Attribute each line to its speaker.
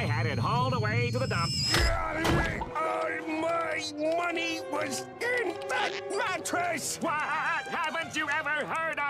Speaker 1: I had it hauled away to the dump.
Speaker 2: My money was in that mattress!
Speaker 1: What? Haven't you ever heard